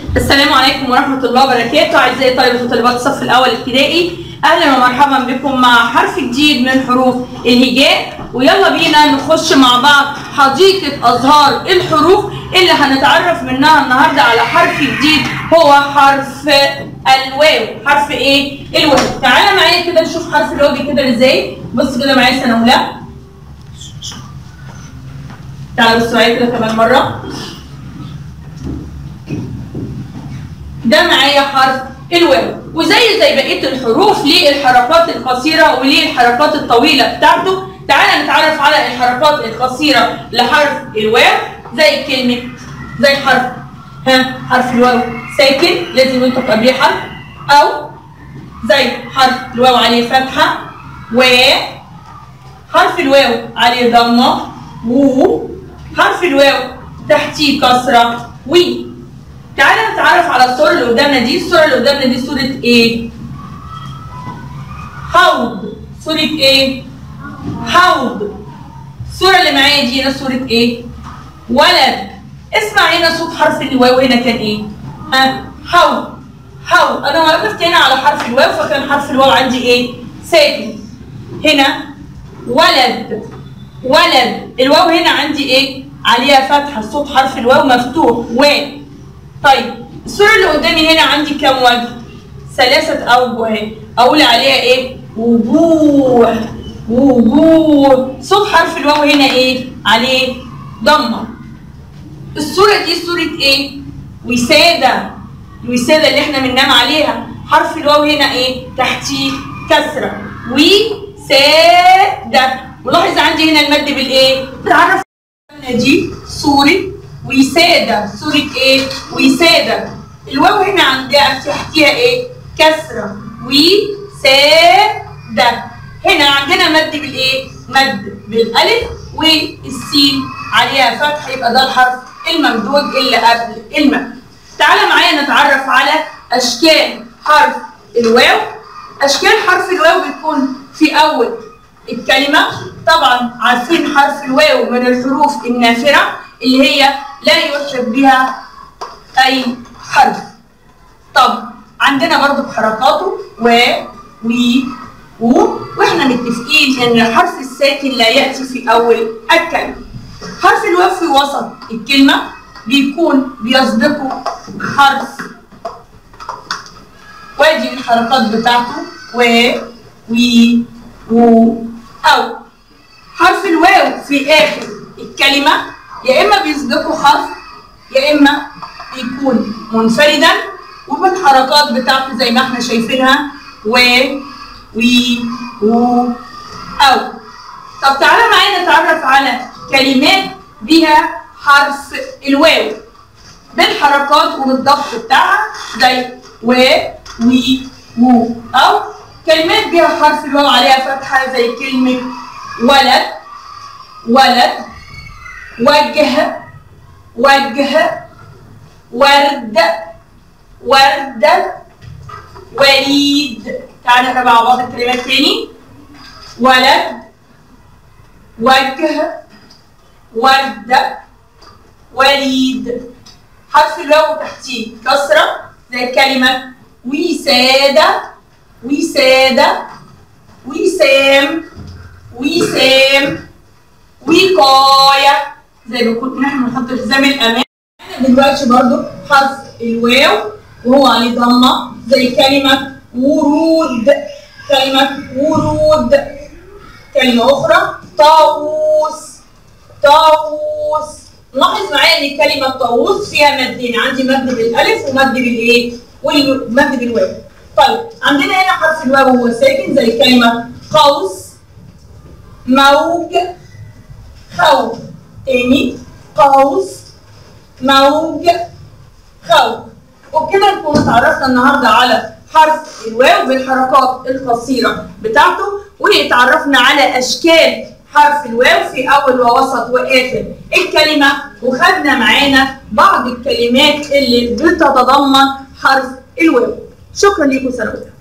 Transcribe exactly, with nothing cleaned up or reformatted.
السلام عليكم ورحمة الله وبركاته. أعزائي طلبة وطالبات الصف الأول ابتدائي، أهلا ومرحبا بكم مع حرف جديد من حروف الهجاء. ويلا بينا نخش مع بعض حديقة أزهار الحروف اللي هنتعرف منها النهارده على حرف جديد هو حرف الواو. حرف إيه؟ الواو. تعالى معايا كده نشوف حرف الواو كده إزاي. بص كده معايا سنة أولى. تعالى بصوا معايا كده كمان مرة. ده معايا حرف الواو، وزي زي بقيه الحروف ليه الحركات القصيره وليه الحركات الطويله بتاعته. تعالى نتعرف على الحركات القصيره لحرف الواو. زي كلمه زي حرف ها حرف الواو ساكن لازم ينطق قبليه حرف، او زي حرف الواو عليه فتحه، و حرف الواو عليه ضمه، و حرف الواو تحتيه كسره، و. تعالى نتعرف على الصورة اللي قدامنا دي. الصورة اللي قدامنا دي صورة ايه؟ حوض. صورة ايه؟ حوض. الصورة اللي معايا دي هنا صورة ايه؟ ولد. اسمع هنا صوت حرف الواو هنا كان ايه؟ ها؟ حوض. حوض. أنا وقفت هنا على حرف الواو فكان حرف الواو عندي ايه؟ ساكن. هنا ولد. ولد. الواو هنا عندي ايه؟ عليها فتحة، صوت حرف الواو مفتوح، و. طيب الصورة اللي قدامي هنا عندي كام وجه؟ ثلاثة أوجه اهي، أقول عليها إيه؟ وجوه. وجوه. صوت حرف الواو هنا إيه؟ عليه ضمة. الصورة دي صورة إيه؟ وسادة. الوسادة اللي إحنا بننام عليها، حرف الواو هنا إيه؟ تحتيه كسرة. وسادة. ولاحظ عندي هنا المد بالإيه؟ تعرف دي صورة وسادة. صورة ايه؟ وسادة. الواو هنا عندها تحتيها ايه؟ كسرة. وسادة. هنا عندنا مد بالايه؟ مد بالالف، والسين عليها فتح، يبقى ده الحرف الممدود اللي قبل المد. تعالى معايا نتعرف على اشكال حرف الواو. اشكال حرف الواو بيكون في اول الكلمة. طبعا عارفين حرف الواو من الحروف النافرة اللي هي لا يحسب بها أي حرف. طب عندنا برضو بحركاته و و و، واحنا متفقين ان الحرف الساكن لا يأتي في أول الكلمة. حرف الواو في وسط الكلمة بيكون بيسبقه حرف، وادي الحركات بتاعته و و و، أو حرف الواو في آخر الكلمة يا إما بيسبقه حرف يا إما بيكون منفردا، وبالحركات بتاعته زي ما احنا شايفينها و و و أو. طب تعالى معايا نتعرف على كلمات بها حرف الواو بالحركات وبالضبط بتاعها زي و و و، أو كلمات بها حرف الواو عليها فتحة زي كلمة ولد. ولد. وجه. وجه. ورد. وردة. وليد. تعالى نقرا مع بعض الكلمات تاني. ولد. وجه. وردة. وليد. حرف الواو تحتيه كسرة زي كلمة وسادة. وسادة. وسام. وسام. وقاية زي ما كنا احنا بنحط الحزام الأمان. دلوقتي برضو حرف الواو وهو عليه ضمة زي كلمة ورود. كلمة ورود. كلمة أخرى طاووس. طاووس. لاحظ معايا إن كلمة طاووس فيها مدين، عندي مد بالألف ومد بالإيه؟ ومد بالواو. طيب عندنا هنا حرف الواو وهو ساكن زي كلمة قوس. موج. خوف. تاني قوس. موج. خوف. وبكده نكون اتعرفنا النهارده على حرف الواو بالحركات القصيره بتاعته، واتعرفنا على اشكال حرف الواو في اول ووسط واخر الكلمه، وخدنا معانا بعض الكلمات اللي بتتضمن حرف الواو. شكرا لكم سنة.